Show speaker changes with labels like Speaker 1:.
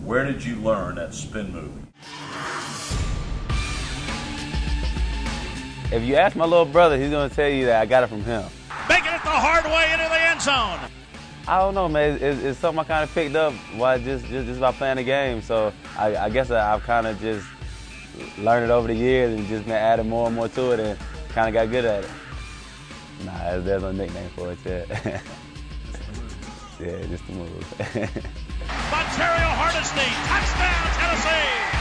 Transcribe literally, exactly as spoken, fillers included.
Speaker 1: Where did you learn that spin move?
Speaker 2: If you ask my little brother, he's going to tell you that I got it from him.
Speaker 3: Making it the hard way into the end zone.
Speaker 2: I don't know, man. It's, it's something I kind of picked up while just, just just by playing the game. So I, I guess I, I've kind of just learned it over the years and just been adding more and more to it and kind of got good at it. Nah, there's no nickname for it yet. Yeah, just the move.
Speaker 3: Montario Hardesty, touchdown Tennessee!